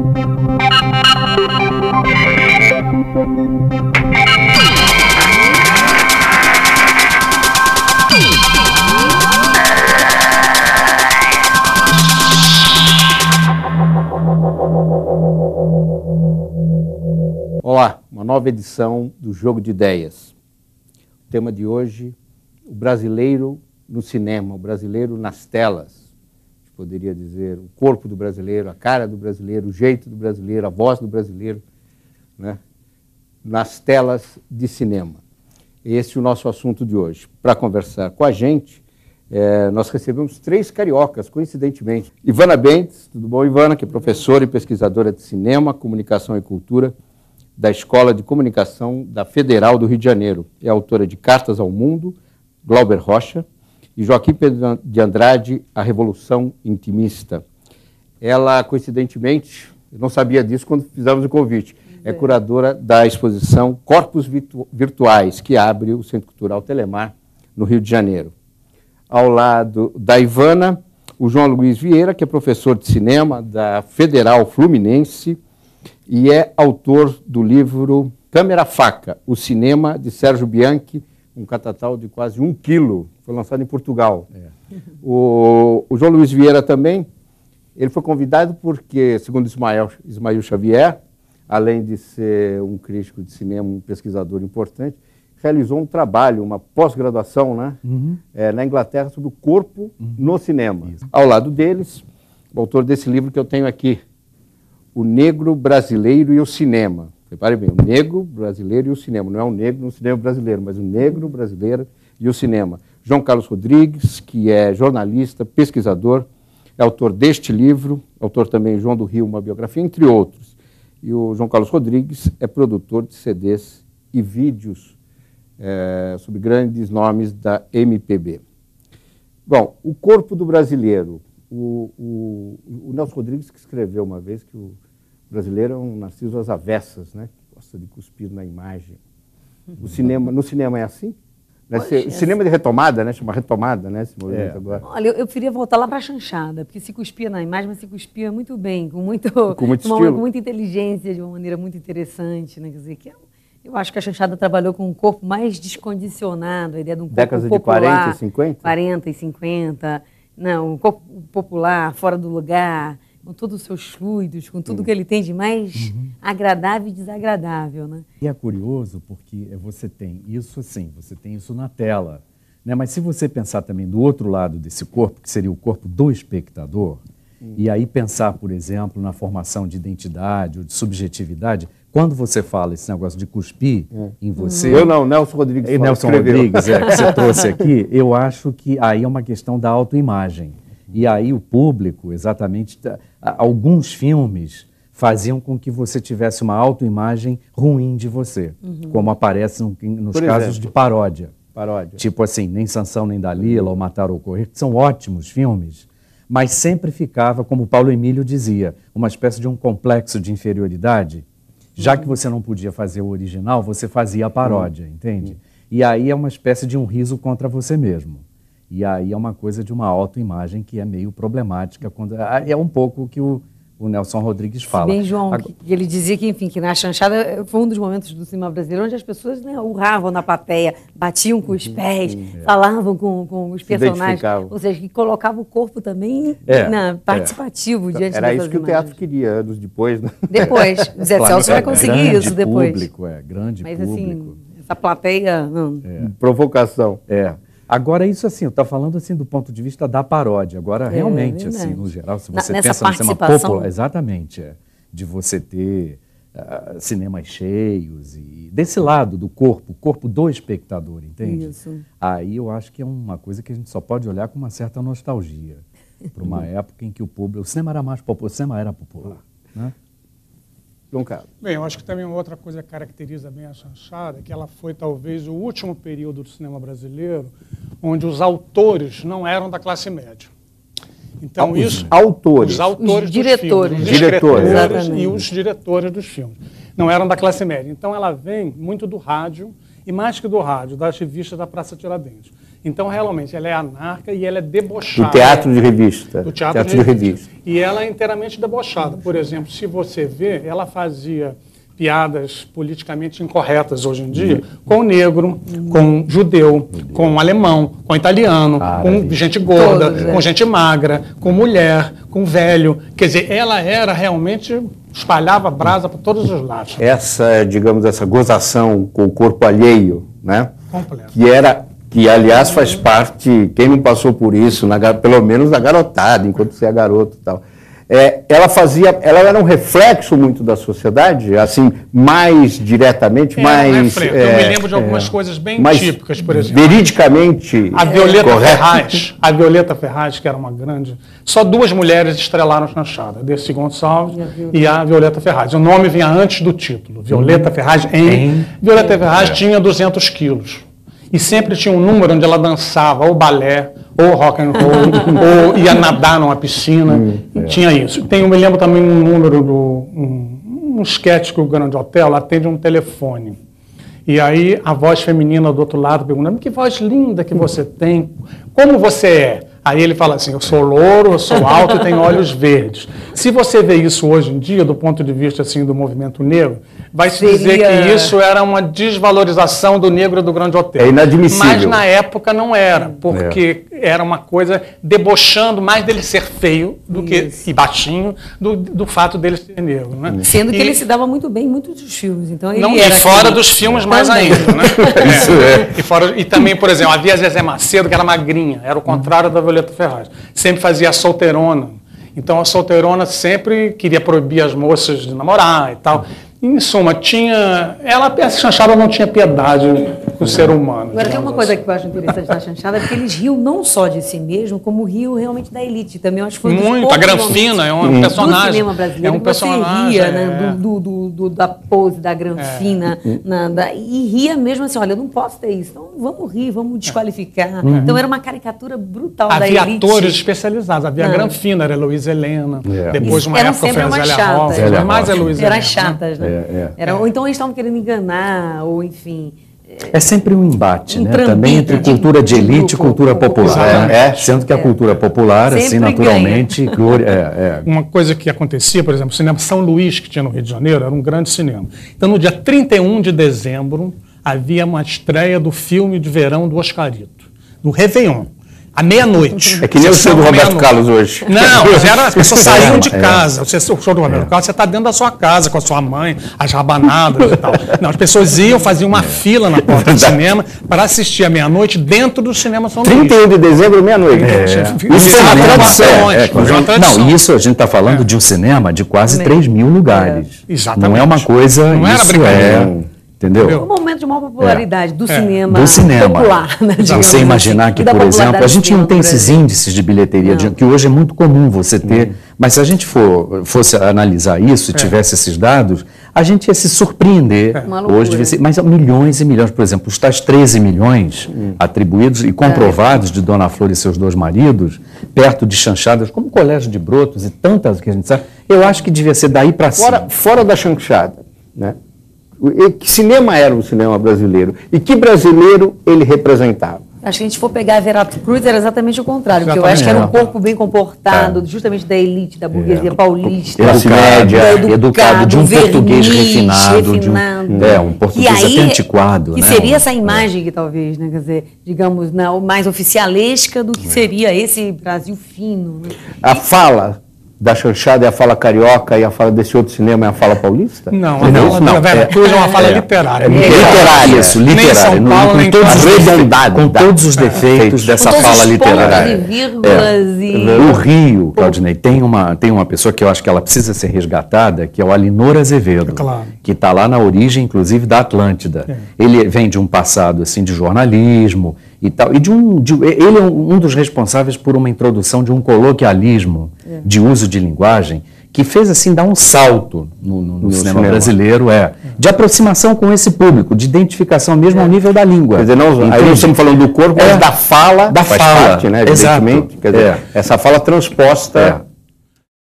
Olá, uma nova edição do Jogo de Ideias. O tema de hoje, o brasileiro no cinema, o brasileiro nas telas. A gente poderia dizer o corpo do brasileiro, a cara do brasileiro, o jeito do brasileiro, a voz do brasileiro, né? Nas telas de cinema. Esse é o nosso assunto de hoje. Para conversar com a gente, nós recebemos 3 cariocas, coincidentemente. Ivana Bentes, tudo bom, Ivana? Que é professora e pesquisadora de cinema, comunicação e cultura da Escola de Comunicação da Federal do Rio de Janeiro. É autora de Cartas ao Mundo, Glauber Rocha, e Joaquim Pedro de Andrade, A Revolução Intimista. Ela, coincidentemente, eu não sabia disso quando fizemos o convite, é curadora da exposição Corpos Virtuais, que abre o Centro Cultural Telemar, no Rio de Janeiro. Ao lado da Ivana, o João Luiz Vieira, que é professor de cinema da Federal Fluminense, e é autor do livro Câmera Faca, o cinema de Sérgio Bianchi, um catatal de quase 1 quilo, foi lançado em Portugal. O João Luiz Vieira também, ele foi convidado porque, segundo Ismael Xavier, além de ser um crítico de cinema, um pesquisador importante, realizou um trabalho, uma pós-graduação, né, na Inglaterra sobre o corpo no cinema. Ao lado deles, o autor desse livro que eu tenho aqui, O Negro Brasileiro e o Cinema. Repare bem, o negro brasileiro e o cinema. Não é o negro no cinema brasileiro, mas o negro brasileiro e o cinema. João Carlos Rodrigues, que é jornalista, pesquisador, é autor deste livro, autor também João do Rio, uma biografia, entre outros. E o João Carlos Rodrigues é produtor de CDs e vídeos sobre grandes nomes da MPB. Bom, o corpo do brasileiro. O Nelson Rodrigues que escreveu uma vez que o brasileiro é um narciso às avessas, né? Que gosta de cuspir na imagem. No cinema é assim? O cinema de retomada, né? Chama retomada, né? Esse movimento agora. Olha, eu queria voltar lá para a chanchada, porque se cuspia na imagem, mas se cuspia muito bem, com muito estilo. Com muita inteligência, de uma maneira muito interessante, né? Quer dizer, eu acho que a chanchada trabalhou com um corpo mais descondicionado, a ideia de um corpo décadas popular. De 40 e 50? 40 e 50. Não, um corpo popular, fora do lugar, com todos os seus fluidos, com tudo que ele tem de mais agradável e desagradável, né? E é curioso porque você tem isso assim, você tem isso na tela, né? Mas se você pensar também do outro lado desse corpo, que seria o corpo do espectador, e aí pensar, por exemplo, na formação de identidade ou de subjetividade, quando você fala esse negócio de cuspir em você... Eu não, Nelson Rodrigues. Nelson Rodrigues, que você trouxe aqui, eu acho que aí é uma questão da autoimagem. E aí o público, exatamente, alguns filmes faziam com que você tivesse uma autoimagem ruim de você, como aparece nos casos de paródia. Tipo assim, Nem Sansão nem Dalila, ou Matar ou Correr, que são ótimos filmes, mas sempre ficava, como o Paulo Emílio dizia, uma espécie de um complexo de inferioridade. Já que você não podia fazer o original, você fazia a paródia, entende? E aí é uma espécie de um riso contra você mesmo. E aí é uma coisa de uma autoimagem que é meio problemática. É um pouco o que o Nelson Rodrigues fala. Bem, João, ele dizia que, enfim, que na chanchada foi um dos momentos do cinema brasileiro onde as pessoas, né, urravam na plateia, batiam com os pés, falavam com os personagens. Ou seja, que colocava o corpo também participativo diante dessas imagens. Era isso que o teatro queria, anos depois, né? Depois. O Zé Celso vai conseguir isso depois. Grande Mas, público. Assim, essa plateia... Provocação. Agora, isso assim, eu estou falando assim do ponto de vista da paródia. Agora, realmente, assim, no geral, se você pensa no cinema popular, exatamente, de você ter cinemas cheios e desse lado do corpo do espectador, entende? Isso. Aí eu acho que é uma coisa que a gente só pode olhar com uma certa nostalgia para uma época em que o cinema era mais popular, o cinema era popular, né? João Carlos. Bem, eu acho que também outra coisa que caracteriza bem a chanchada é que ela foi talvez o último período do cinema brasileiro onde os autores não eram da classe média. Então os autores os diretores, dos filmes, diretores e os diretores dos filmes não eram da classe média. Então ela vem muito do rádio e mais que do rádio, das revistas da Praça Tiradentes. Então, realmente, ela é anarca e ela é debochada. Do teatro de revista. Do teatro de revista. E ela é inteiramente debochada. Por exemplo, se você vê, ela fazia piadas politicamente incorretas hoje em dia com negro, com judeu, com alemão, com italiano, com gente gorda, com gente magra, com mulher, com velho. Quer dizer, ela era realmente, espalhava brasa para todos os lados. Essa, digamos, essa gozação com o corpo alheio, né? Completo. Que aliás faz parte, quem não passou por isso, pelo menos na garotada, enquanto você é garoto e tal. Ela era um reflexo muito da sociedade, assim, mais diretamente, mais... Eu me lembro de algumas coisas bem típicas, por exemplo. Veridicamente A Violeta Ferraz, que era uma grande... Só 2 mulheres estrelaram Chanchada, Dercy Gonçalves e a Violeta Ferraz. O nome vinha antes do título, Violeta Ferraz Violeta Ferraz tinha 200 quilos. E sempre tinha um número onde ela dançava ou balé, ou rock and roll, ou ia nadar numa piscina. Tinha isso. Eu me lembro também um número um sketch que o Grande Hotel atende um telefone. E aí a voz feminina do outro lado perguntando: que voz linda que você tem, como você é? Aí ele fala assim: eu sou louro, eu sou alto e tenho olhos verdes. Se você vê isso hoje em dia, do ponto de vista assim, do movimento negro, vai se dizer que isso era uma desvalorização do negro do Grande Hotel. É inadmissível. Mas na época não era, porque era uma coisa debochando mais dele ser feio do que, e baixinho do fato dele ser negro. Né? Sendo que ele se dava muito bem em muitos dos filmes. Então ele não, era e fora dos filmes mais ainda. Né? E também, por exemplo, havia a Zezé Macedo, que era magrinha, era o contrário da Violeta Ferraz. Sempre fazia a solteirona. Então a solteirona sempre queria proibir as moças de namorar e tal. Em suma, a Chanchada não tinha piedade com o ser humano. Agora, tem uma coisa que eu acho interessante na Chanchada, porque eles riam não só de si mesmo, como riam realmente da elite. Também eu acho que foi muito. A Granfina é um personagem. Do cinema brasileiro, é um personagem. Você ria, né, da pose da Granfina, e ria mesmo assim: olha, eu não posso ter isso, então vamos rir, vamos desqualificar. Então era uma caricatura brutal da elite. Havia atores especializados, havia a Granfina, era a Heloísa Helena, depois uma época foi a Zélia Rosa, mais a Heloísa Helena. Eram chatas, né? Ou então eles estavam querendo enganar, ou enfim... É sempre um embate, né? Também entre cultura de elite e cultura popular. Sendo que a cultura popular, assim, naturalmente... Uma coisa que acontecia, por exemplo, o cinema São Luís, que tinha no Rio de Janeiro, era um grande cinema. Então, no dia 31 de dezembro, havia uma estreia do filme de verão do Oscarito, no Réveillon. À meia-noite. É que nem o show do Roberto Carlos hoje. Não, mas as pessoas saíam de casa. O show do Roberto Carlos, você está dentro da sua casa, com a sua mãe, as rabanadas e tal. Não, as pessoas iam, faziam uma fila na porta do cinema para assistir à meia-noite dentro do cinema São Luís. 31 de dezembro, meia-noite. Isso foi uma tradição. Não, isso a gente está falando de um cinema de quase 3 mil lugares. Exatamente. Não é uma coisa... Não era brincadeira. Entendeu? Um momento de maior popularidade do cinema popular. Né, você imaginar que, por exemplo, a gente não tem esses índices de bilheteria, que hoje é muito comum você ter, mas se a gente fosse analisar isso e tivesse esses dados, a gente ia se surpreender hoje, mas milhões e milhões, por exemplo, os tais 13 milhões atribuídos e comprovados de Dona Flor e seus 2 maridos, perto de Chanchadas, como Colégio de Brotos e tantas que a gente sabe, eu acho que devia ser daí para cima. Fora da Chanchada, né? Que cinema era o cinema brasileiro? E que brasileiro ele representava? Acho que a gente for pegar a Veracruz, Cruz era exatamente o contrário, porque eu acho que era um corpo bem comportado, justamente da elite, da burguesia paulista. Classe média, educado, de um português refinado. Um português até antiquado. Que seria essa imagem que talvez, né, quer dizer, digamos, mais oficialesca do que seria esse Brasil fino. Né? A fala da Chanchada é a fala carioca e a fala desse outro cinema é a fala paulista? Não, a Veracruz é uma fala literária. Literária, isso, literária. São Paulo, com todos os defeitos dessa fala literária. O Rio, Claudinei, tem uma pessoa que eu acho que ela precisa ser resgatada, que é o Alinor Azevedo, que está lá na origem, inclusive, da Atlântida. Ele vem de um passado assim, de jornalismo e tal, e ele é um dos responsáveis por uma introdução de um coloquialismo de uso de linguagem que fez assim dar um salto no cinema brasileiro, de aproximação com esse público, de identificação mesmo ao nível da língua. Quer dizer, aí nós estamos falando do corpo, mas da fala, parte, né, evidentemente. Quer dizer, essa fala transposta